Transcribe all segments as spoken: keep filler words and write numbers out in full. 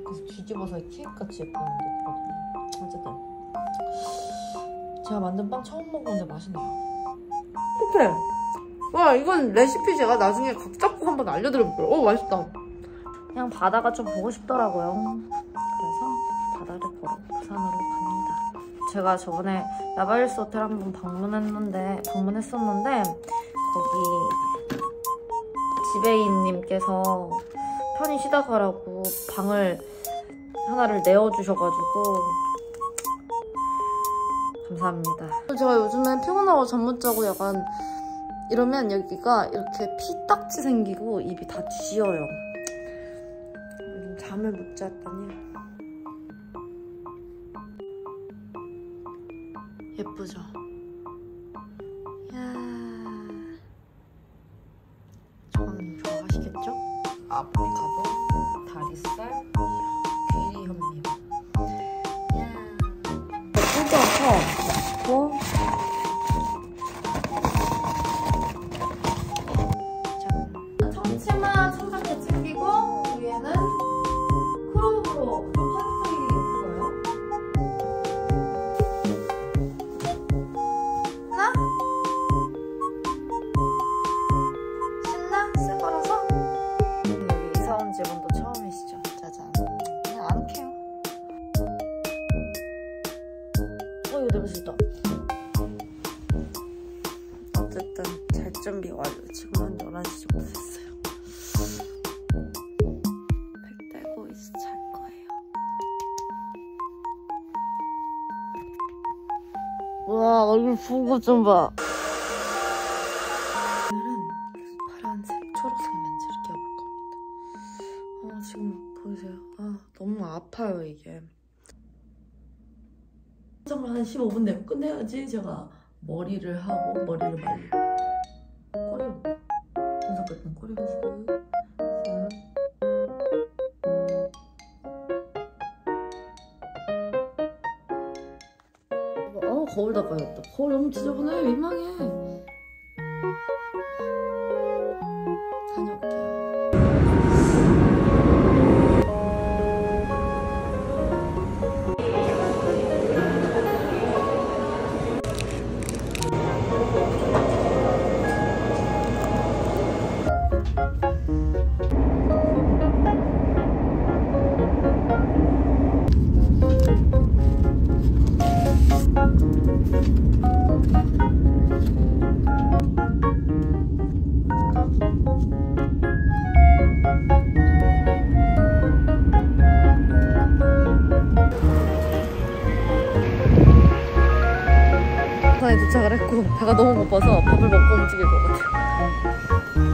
계속 뒤집어서 케이크같이 예쁘는데 그거든요. 어쨌든 제가 만든 빵 처음 먹었는데 맛있네요. 그래. 와, 이건 레시피 제가 나중에 각 잡고 한번 알려드려볼게요. 오, 맛있다. 그냥 바다가 좀 보고 싶더라고요. 그래서 바다를 보러 부산으로 갑니다. 제가 저번에 라바일스 호텔 한번 방문했는데 방문했었는데 거기 지배인님께서 편히 쉬다 가라고 방을 하나를 내어주셔가지고 감사합니다. 제가 요즘에 피곤하고 잠 못 자고 약간 이러면 여기가 이렇게 피딱지 생기고 입이 다 지어요. 잠을 못 잤더니 예쁘죠? 이야, 조각님 좋아하시겠죠? 아보카도, 다리살, 귀리 현미. 뜯어서 뭐 청치마 청자켓 챙기고 위에는 크롭으로 파란색이 예뻐요. 신나? 신나? 쓴 거라서? 여기 이사 온 집은 또 처음이시죠? 짜잔. 그냥 안 캐요. 어, 이거 냄새 있다. 어쨌든 잘 준비 완료. 지금 한 열한 시 정도 됐어요. 백 떼고 이제 잘 거예요. 우와, 얼굴 부은 것 좀 봐. 오늘은 파란색, 초록색 렌즈를 껴볼 겁니다. 아, 지금 보이세요? 아, 너무 아파요, 이게. 화장을 한 십오 분 내고 끝내야지 제가 머리를 하고 머리를 말리고 꼬리 분석 같은 꼬리 붓고 어 거울 닦아야겠다. 거울 너무 지저분해. 민망해. 다녀올게요. 부산에 도착을 했고 배가 너무 고파서 밥을 먹고 움직일 것 같아요.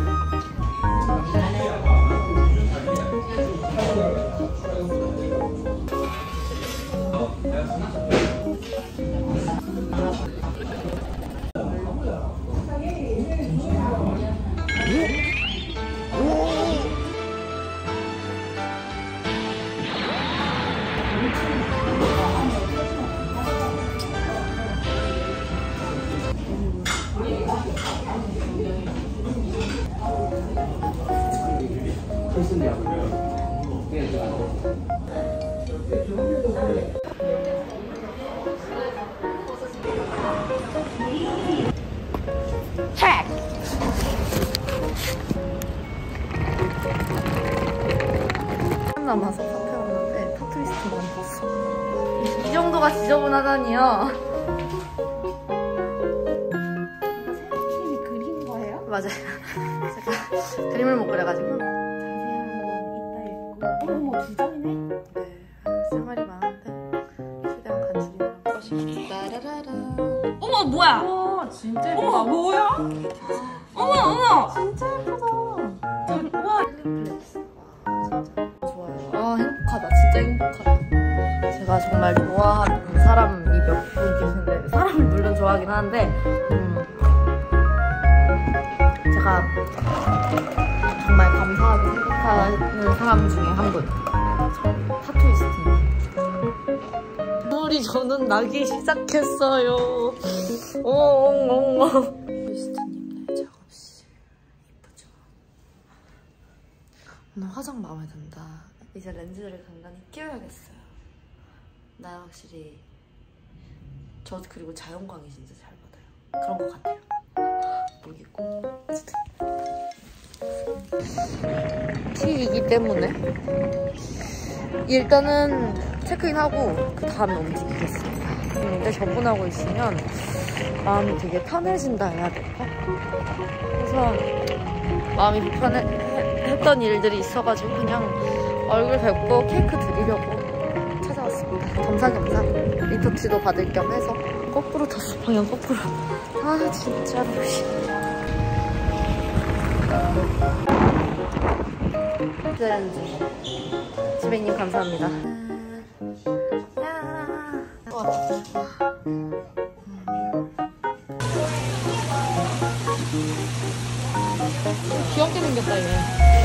남아서 카페 왔는데 타투리스트만 봤어. 이 정도가 지저분하다니요. 세아님이 그린 거예요? 맞아요. 제가 그림을 못 그려가지고. 자세한 건 이따 읽고. 어머, 두 장이네? 네, 생활이 많은데 최대한 간추리느라고. 따라라라. 어머, 뭐야? 와 진짜 예쁘다. 어머, 뭐야? 어머, 어머! 진짜 예쁘다. 저, 우와. 플렉스. 와, 진짜 좋아요. 아, 행복하다. 진짜 행복하다. 제가 정말 좋아하는 사람이 몇 분 계시는데 사람을 물론 좋아하긴 하는데 음, 제가 정말 감사하게 생각하는 사람 중에 한 분. 타투이스트입니다. 눈물이 저는 나기 시작했어요. 엉엉엉. 타투이스트님 네, 작업실 예쁘죠? 오늘 화장 마음에 든다. 이제 렌즈를 간간히 끼워야겠어요. 나 확실히 저 그리고 자연광이 진짜 잘 받아요. 그런 것 같아요. 모르겠고 T이기 때문에 일단은 체크인하고 그 다음에 움직이겠습니다. 근데 저분하고 있으면 마음이 되게 편해진다 해야 될까? 그래서 마음이 불편했던 일들이 있어가지고 그냥 얼굴 뵙고 케이크 드리려고 찾아왔습니다. 겸사겸사 리터치도 받을 겸 해서 거꾸로 탔어. 방향 거꾸로. 아 진짜로. 렌즈 지배님 감사합니다. 귀엽게 생겼다 얘.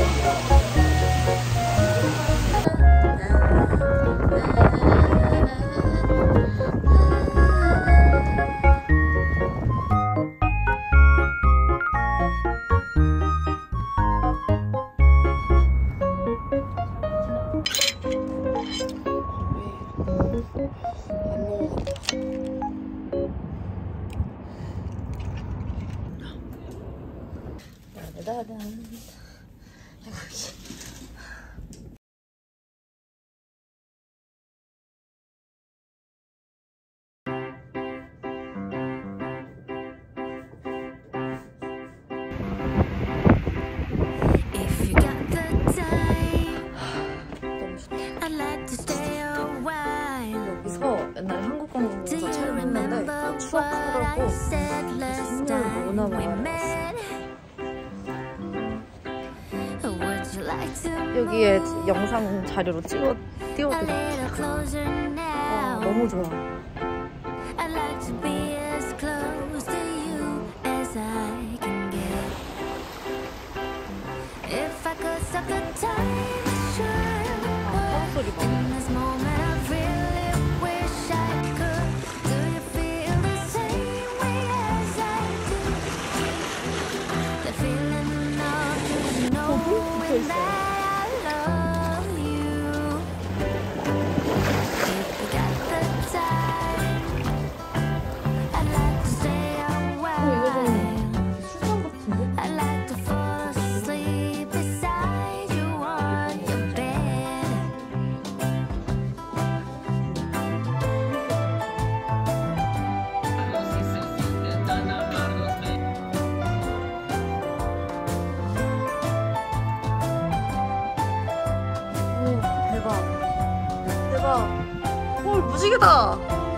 따단. 여기서 옛날에 한국관광에서 촬영했는데 추억하라고 정말 너무나 많이 여기에 영상 자료로 찍어 띄워드릴게요. 아, 너무 좋아. 아, 팝소리 봐. 헐 무지개다.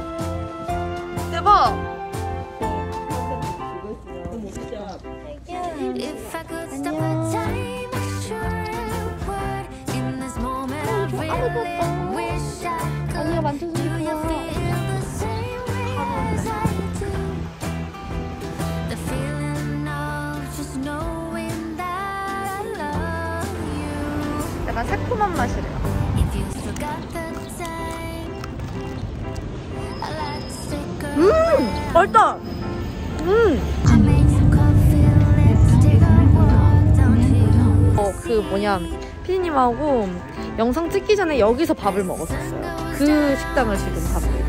대박. 언니가 만져주세요. 약간 새콤한 맛이래요. 음! 맛있다! 음! 어, 그 뭐냐 피디님하고 영상 찍기 전에 여기서 밥을 먹었었어요. 그 식당을 지금 가고